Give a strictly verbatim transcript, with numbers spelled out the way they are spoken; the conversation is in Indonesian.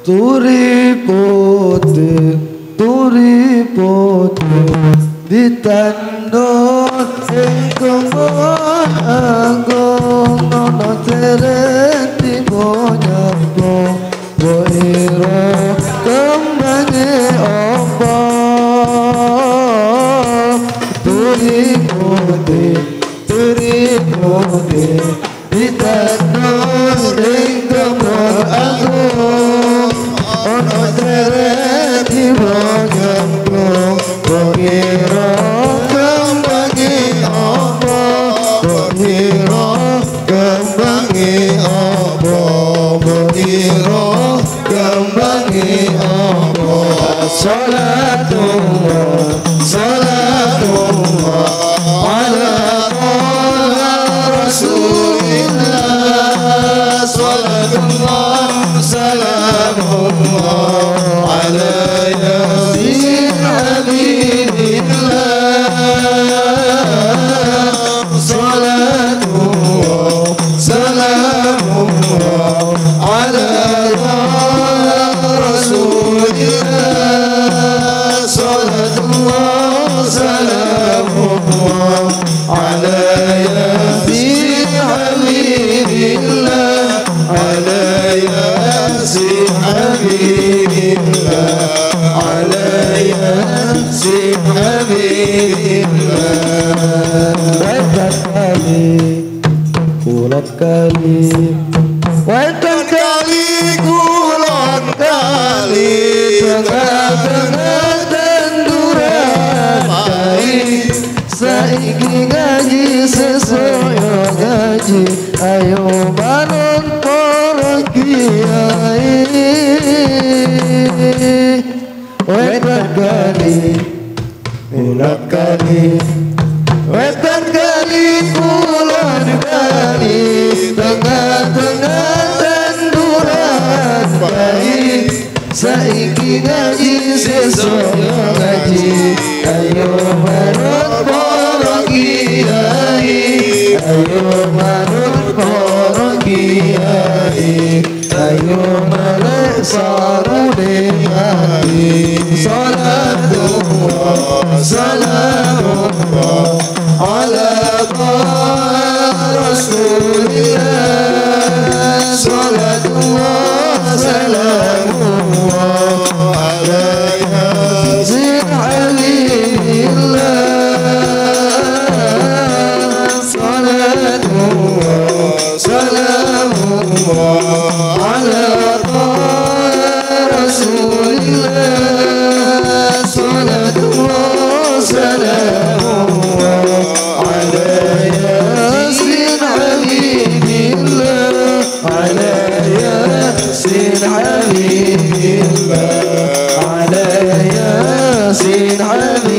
Turi putih, turi putih ditandon ing kebon agung nono cereti bonyabong boiro kembangnya opo turi putih, turi putih ditandon ing kebon agung ono cereti bonyabong boiro kembangnya opo boiro kembangnya opo boiro kembangnya opo salatullah salatullah ala rasulillah salatullah salamullah ala yasin habibillah salatullah salamullah ala rasulillah salatullah salamullah ala yasin habibillah ala yasin habibillah ala yasin habibillah wetan kali kulon kali wetan kali kulon kali tengah-tengah tanduran baik saiki ngaji sesuai gaji ayo bangun para kiai wetan kali kulon kali wetan kali kulon kali tengah-tengah tanduran baik saiki ngaji sesuai gaji ayo bangun para kiai ayo manut para kiai ayo melek sarune hati salatullah salamullah ala rasulillah salatullah salamullah ala yasin habibillah salamullah ala rasulillah salatullah salamullah ala yasin habibillah ala yasin habibillah ala yasin habibillah